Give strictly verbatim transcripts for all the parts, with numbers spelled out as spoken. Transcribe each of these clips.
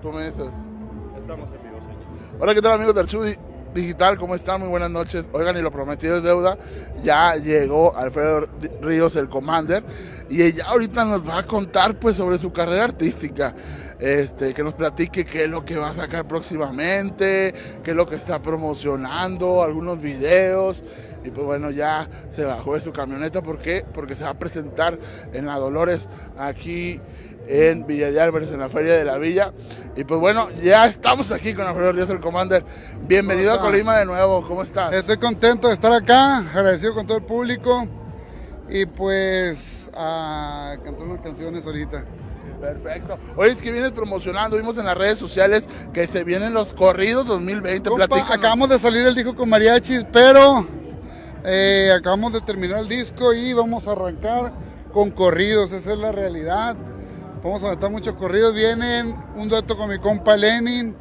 ¿Tú me dices? Estamos en vivo, señor. Hola, ¿qué tal, amigos de Archivo Digital? ¿Cómo están? Muy buenas noches. Oigan, y lo prometido es deuda. Ya llegó Alfredo Ríos, el Commander, y ella ahorita nos va a contar pues sobre su carrera artística. Este, que nos platique qué es lo que va a sacar próximamente, qué es lo que está promocionando, algunos videos. Y pues bueno, ya se bajó de su camioneta. ¿Por qué? Porque se va a presentar en la Dolores, aquí en Villa de Álvarez, en la Feria de la Villa. Y pues bueno, ya estamos aquí con Alfredo Ríos, el Commander. Bienvenido a Colima de nuevo, ¿cómo estás? Estoy contento de estar acá, agradecido con todo el público. Y pues a cantar unas canciones ahorita. Perfecto. Oye, es que vienes promocionando, vimos en las redes sociales que se vienen los corridos dos mil veinte. Compa, Platícanos. acabamos de salir el disco con mariachis, pero eh, acabamos de terminar el disco y vamos a arrancar con corridos, esa es la realidad. Vamos a aventar muchos corridos, vienen un dueto con mi compa Lenin,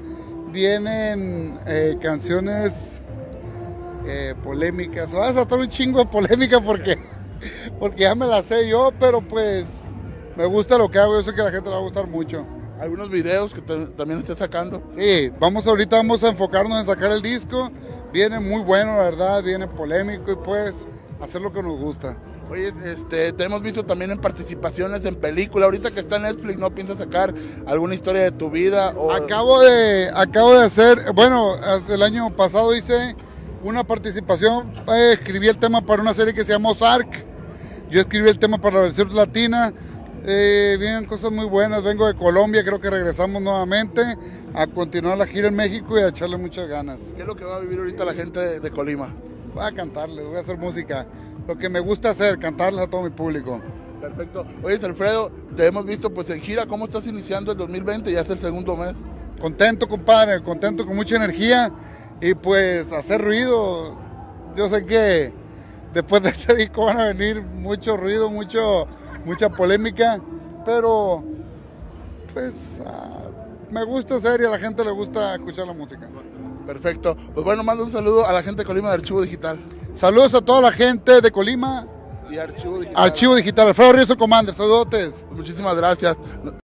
vienen eh, canciones eh, polémicas, va a saltar un chingo de polémica porque, porque ya me la sé yo, pero pues me gusta lo que hago, yo sé que a la gente le va a gustar mucho. Algunos videos que te, también estés sacando. Sí, vamos ahorita vamos a enfocarnos en sacar el disco, viene muy bueno la verdad, viene polémico y pues hacer lo que nos gusta. Oye, este, te hemos visto también en participaciones en película. Ahorita que está en Netflix, ¿no piensas sacar alguna historia de tu vida? O... Acabo de, acabo de hacer, bueno, el año pasado hice una participación, eh, escribí el tema para una serie que se llama Ozark, yo escribí el tema para la versión latina. Eh, vienen cosas muy buenas, vengo de Colombia, creo que regresamos nuevamente a continuar la gira en México y a echarle muchas ganas. ¿Qué es lo que va a vivir ahorita la gente de, de Colima? Voy a cantarles, voy a hacer música, lo que me gusta hacer, cantarles a todo mi público. Perfecto. Oye, Alfredo, te hemos visto pues en gira, ¿cómo estás iniciando el dos mil veinte? Ya es el segundo mes. Contento, compadre, contento, con mucha energía y pues hacer ruido. Yo sé que después de este disco van a venir mucho ruido, mucho... mucha polémica, pero pues uh, me gusta hacer y a la gente le gusta escuchar la música. Perfecto, pues bueno, mando un saludo a la gente de Colima de Archivo Digital. Saludos a toda la gente de Colima y Archivo Digital. Archivo Digital, Alfredo Ríos, el Commander, saludotes. Muchísimas gracias.